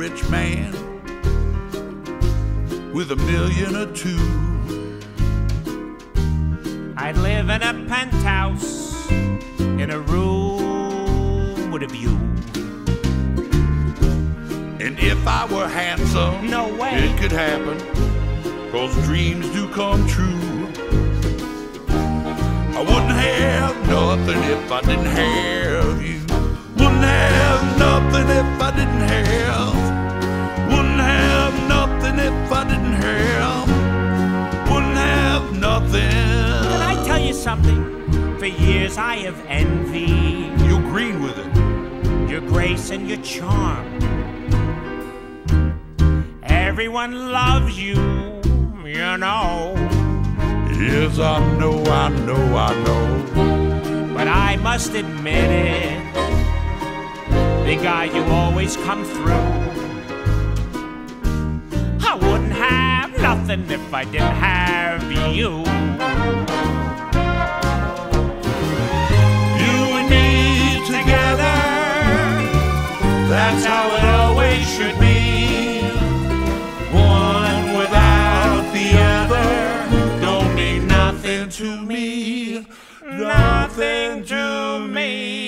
rich man with $1 million or $2 million. I'd live in a penthouse in a room with a view. And if I were handsome, no way it could happen, 'cause dreams do come true. I wouldn't have nothing if I didn't have you. Wouldn't have nothing if I didn't have. Wouldn't have nothing if I didn't have. Wouldn't have nothing. Can I tell you something? For years I have envied. You're green with it. Your grace and your charm. Everyone loves you, you know. Yes, I know, I know, I know. But I must admit it, big guy, you always come through. I wouldn't have nothing if I didn't have you. You and me together, that's how it always should be. One without the other don't mean nothing to me. Nothing to me.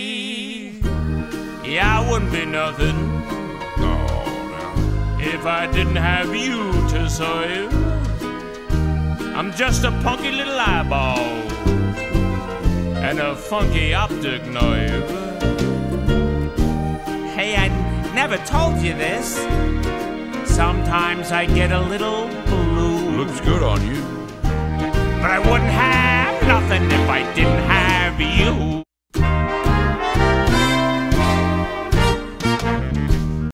Yeah, I wouldn't be nothing. No. If I didn't have you to serve. I'm just a punky little eyeball and a funky optic nerve. Hey, I never told you this. Sometimes I get a little blue. Looks good on you. But I wouldn't have nothing if I didn't have you.